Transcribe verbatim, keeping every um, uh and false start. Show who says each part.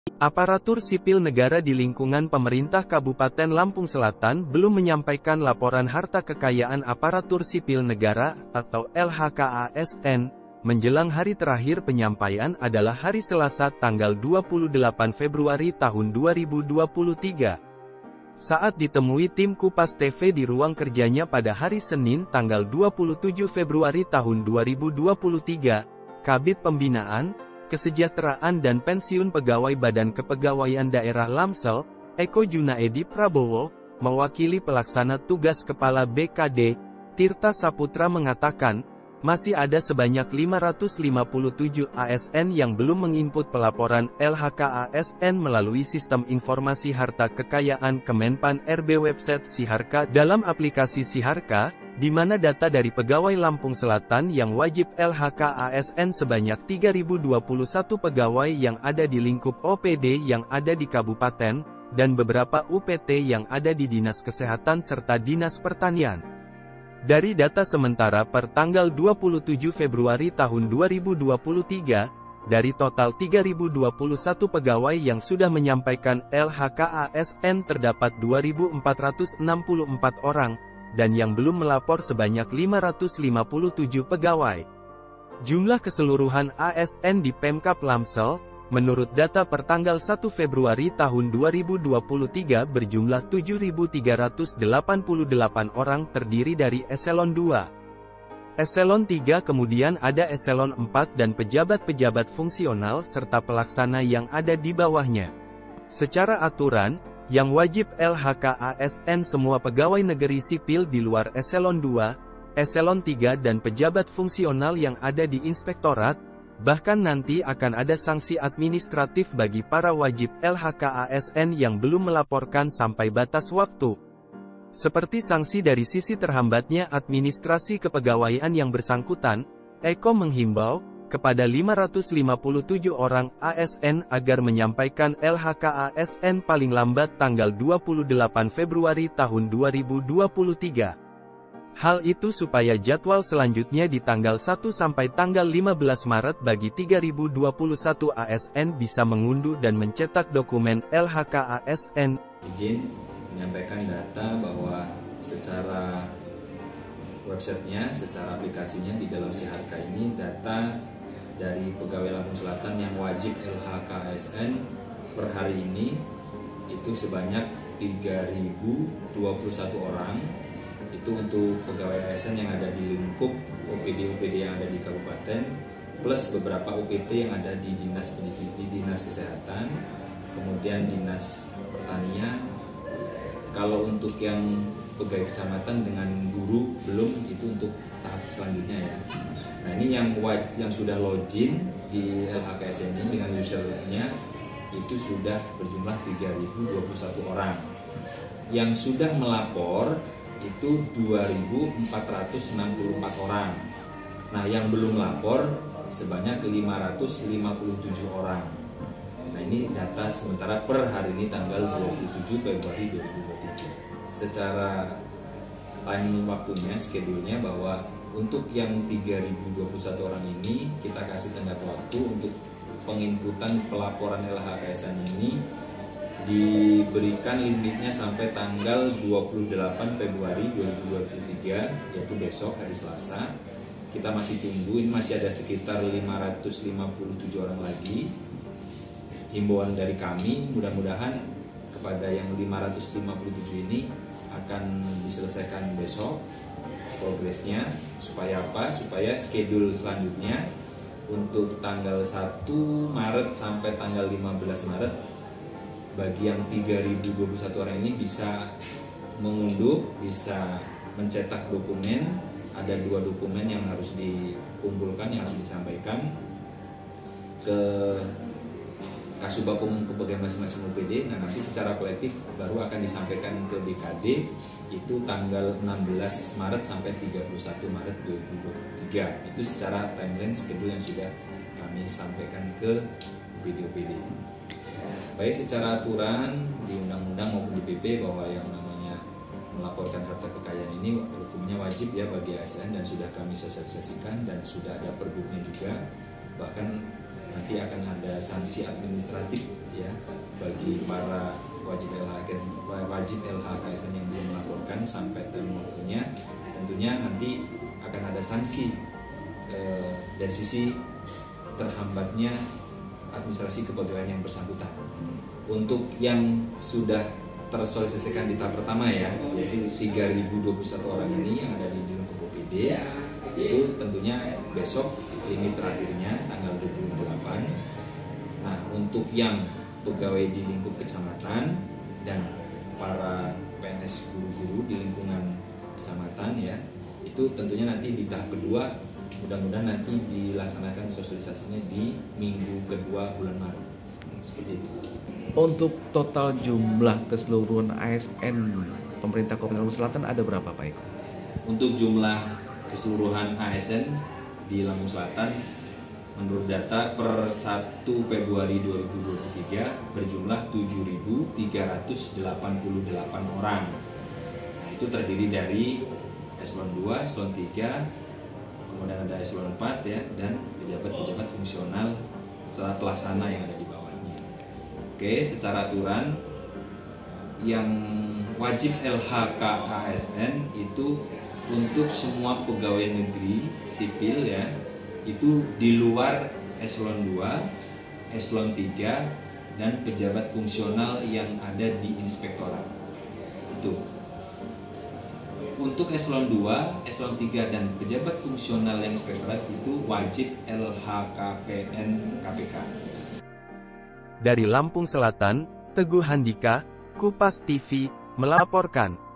Speaker 1: Aparatur sipil negara di lingkungan pemerintah Kabupaten Lampung Selatan belum menyampaikan laporan harta kekayaan aparatur sipil negara, atau L H K A S N, menjelang hari terakhir penyampaian adalah hari Selasa tanggal dua puluh delapan Februari tahun dua ribu dua puluh tiga. Saat ditemui tim Kupas T V di ruang kerjanya pada hari Senin tanggal dua puluh tujuh Februari tahun dua ribu dua puluh tiga, Kabid Pembinaan, Kesejahteraan dan Pensiun Pegawai Badan Kepegawaian Daerah Lamsel, Eko Junaedi Prabowo, mewakili pelaksana tugas Kepala B K D, Tirta Saputra mengatakan, masih ada sebanyak lima ratus lima puluh tujuh A S N yang belum menginput pelaporan L H K A S N melalui Sistem Informasi Harta Kekayaan Kemenpan R B website Siharka dalam aplikasi Siharka, di mana data dari pegawai Lampung Selatan yang wajib L H K A S N sebanyak tiga ribu dua puluh satu pegawai yang ada di lingkup O P D yang ada di kabupaten, dan beberapa U P T yang ada di Dinas Kesehatan serta Dinas Pertanian. Dari data sementara per tanggal dua puluh tujuh Februari tahun dua ribu dua puluh tiga, dari total tiga ribu dua puluh satu pegawai yang sudah menyampaikan L H K A S N terdapat dua ribu empat ratus enam puluh empat orang, dan yang belum melapor sebanyak lima ratus lima puluh tujuh pegawai. Jumlah keseluruhan A S N di Pemkab Lamsel, menurut data per tanggal satu Februari tahun dua ribu dua puluh tiga berjumlah tujuh ribu tiga ratus delapan puluh delapan orang terdiri dari Eselon dua. Eselon tiga kemudian ada Eselon empat dan pejabat-pejabat fungsional serta pelaksana yang ada di bawahnya. Secara aturan, yang wajib L H K A S N semua pegawai negeri sipil di luar Eselon dua, Eselon tiga dan pejabat fungsional yang ada di inspektorat. Bahkan nanti akan ada sanksi administratif bagi para wajib L H K A S N yang belum melaporkan sampai batas waktu. Seperti sanksi dari sisi terhambatnya administrasi kepegawaian yang bersangkutan, Eko menghimbau kepada lima ratus lima puluh tujuh orang A S N agar menyampaikan L H K A S N paling lambat tanggal dua puluh delapan Februari tahun dua ribu dua puluh tiga. Hal itu supaya jadwal selanjutnya di tanggal satu sampai tanggal lima belas Maret bagi tiga ribu dua puluh satu A S N bisa mengunduh dan mencetak dokumen L H K A S N.
Speaker 2: Izin menyampaikan data bahwa secara websitenya, secara aplikasinya di dalam Siharka ini, data dari pegawai Lampung Selatan yang wajib L H K A S N per hari ini itu sebanyak tiga ribu dua puluh satu orang. Itu untuk pegawai A S N yang ada di lingkup O P D-O P D yang ada di kabupaten, plus beberapa O P T yang ada di dinas pendidik, di dinas kesehatan, kemudian dinas pertanian. Kalau untuk yang pegawai kecamatan dengan guru belum, itu untuk tahap selanjutnya ya. Nah ini yang wajib, yang sudah login di L H K A S N ini dengan usernya itu sudah berjumlah tiga ribu dua puluh satu orang. Yang sudah melapor itu dua ribu empat ratus enam puluh empat orang. Nah, yang belum lapor sebanyak lima ratus lima puluh tujuh orang. Nah, ini data sementara per hari ini tanggal dua puluh tujuh Februari dua ribu dua puluh tiga. Secara time waktunya, schedule-nya bahwa untuk yang tiga ribu dua puluh satu orang ini kita kasih tenggat waktu untuk penginputan pelaporan L H K A S N ini diberikan limitnya sampai tanggal dua puluh delapan Februari dua ribu dua puluh tiga, yaitu besok hari Selasa. Kita masih tunggu, ini masih ada sekitar lima ratus lima puluh tujuh orang lagi. Himbauan dari kami mudah-mudahan kepada yang lima ratus lima puluh tujuh ini akan diselesaikan besok progresnya. Supaya apa? Supaya schedule selanjutnya untuk tanggal satu Maret sampai tanggal lima belas Maret bagi yang tiga ribu dua puluh satu orang ini bisa mengunduh, bisa mencetak dokumen. Ada dua dokumen yang harus dikumpulkan, yang harus disampaikan ke Kasubag Kepegawaian masing-masing O P D. Nah nanti secara kolektif baru akan disampaikan ke B K D itu tanggal enam belas Maret sampai tiga puluh satu Maret dua ribu dua puluh tiga. Itu secara timeline schedule yang sudah kami sampaikan ke O P D-O P D. Baik secara aturan di undang-undang maupun di P P bahwa yang namanya melaporkan harta kekayaan ini hukumnya wajib ya bagi A S N, dan sudah kami sosialisasikan dan sudah ada perbuknya juga. Bahkan nanti akan ada sanksi administratif ya bagi para wajib L H K wajib L H K S N yang belum melaporkan sampai term waktunya. Tentunya nanti akan ada sanksi eh, dari sisi terhambatnya administrasi kepegawaian yang bersangkutan. Untuk yang sudah tersosialisasikan di tahap pertama ya, yaitu tiga ribu dua puluh satu orang ini yang ada di lingkup O P D, itu tentunya besok limit terakhirnya tanggal dua puluh delapan. Nah, untuk yang pegawai di lingkup kecamatan dan para P N S guru-guru di lingkungan kecamatan ya, itu tentunya nanti di tahap kedua mudah-mudahan nanti dilaksanakan sosialisasinya di minggu kedua bulan Maret. Seperti itu.
Speaker 3: Untuk total jumlah keseluruhan A S N pemerintah Kabupaten Lampung Selatan ada berapa Pak Eko?
Speaker 2: Untuk jumlah keseluruhan A S N di Lampung Selatan menurut data per satu Februari dua ribu dua puluh tiga berjumlah tujuh ribu tiga ratus delapan puluh delapan orang. Nah, itu terdiri dari eselon dua, eselon tiga, kemudian ada eselon empat ya, dan pejabat-pejabat fungsional setelah pelaksana yang ada di bawahnya. Oke, secara aturan yang wajib L H K A S N itu untuk semua pegawai negeri sipil ya, itu di luar eselon dua, eselon tiga, dan pejabat fungsional yang ada di inspektorat. Itu. Untuk eselon dua, eselon tiga, dan pejabat fungsional yang inspektorat itu wajib L H K P N K P K.
Speaker 1: Dari Lampung Selatan, Teguh Handika, Kupas T V, melaporkan.